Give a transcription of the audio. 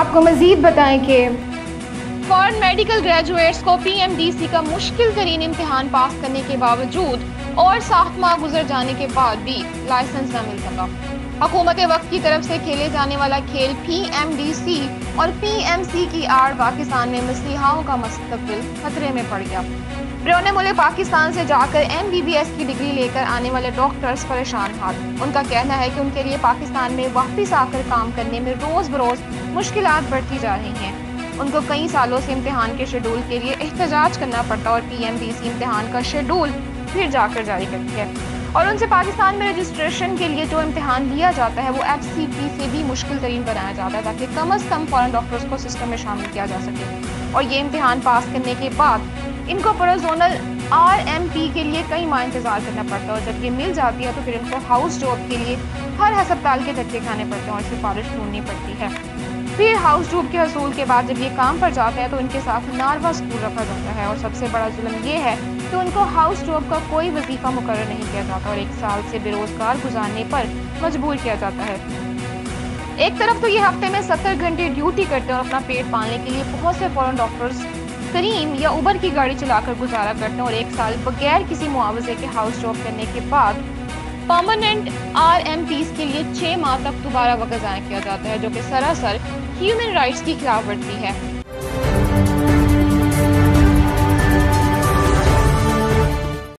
آپ کو مزید بتائیں کہ فارن میڈیکل گریجویٹس کو پی ایم ڈی سی کا مشکل ترین امتحان پاس کرنے کے باوجود اور 7 ماہ گزر جانے کے بعد بھی لائسنس نہ مل سکا۔ حکومت وقت کی طرف سے کھیلے جانے والا کھیل پی ایم ڈی سی اور پی ایم سی کی آڑ پاکستان میں مسیحاؤں کا مستقبل خطرے میں پڑ گیا۔ بیرون ملک پاکستان سے جا کر ایم بی بی ایس کی ڈگری لے کر آنے والے ڈاکٹرز پریشان حال۔ ان کا کہنا ہے کہ ان کے لیے پاکستان میں واپس آ کر کام کرنے میں روز بروز مشکلات بڑھتی جا رہی ہیں۔ ان کو کئی سالوں سے امتحان کے شیڈول کے لیے احتجاج کرنا پڑتا اور پی ایم ڈی سی امتحان کا شیڈول پھر جا کر جاری کرتی ہے، اور ان سے پاکستان میں رجسٹریشن کے لیے جو امتحان لیا جاتا ہے وہ ایف سی پی سے بھی مشکل ترین بنایا جاتا ہے تاکہ کم از کم فارن ڈاکٹرز کو سسٹم میں شامل کیا جا سکے۔ اور یہ امتحان پاس کرنے کے بعد ان کو پروزونل آر ایم پی کے لیے کئی ماہ انتظار کرنا پڑتا ہے، اور جب یہ مل جاتی ہے تو پھر ان کو ہاؤس جاب کے لیے ہر ہسپتال کے دھکے کھانے پڑتے ہیں اور سفارش ڈھونڈنی پڑتی ہے۔ پھر ہاؤس جاب کے حصول کے بعد جب یہ کام پر جاتے ہیں تو ان کے ساتھ ناروا اسکول رکھا جاتا ہے، اور سب سے بڑا ظلم یہ ہے کہ ان کو ہاؤس جاب کا کوئی وظیفہ مقرر نہیں کیا جاتا اور 1 سال سے بے روزگار گزارنے پر مجبور کیا جاتا ہے۔ ایک طرف تو یہ ہفتے میں 70 گھنٹے ڈیوٹی کرتے ہیں اور اپنا پیٹ پالنے کے لیے بہت سے فورن ڈاکٹرز کریم یا اوبر کی گاڑی چلا کر گزارا کرتے ہیں، اور 1 سال بغیر کسی معاوضے کے ہاؤس جاب کرنے کے بعد پرماننٹ آر ایم پیز کے لیے 6 ماہ تک دوبارہ وقت ضائع کیا جاتا ہے، جو کہ سراسر ہیومن رائٹس کی خلاف ورزی ہے۔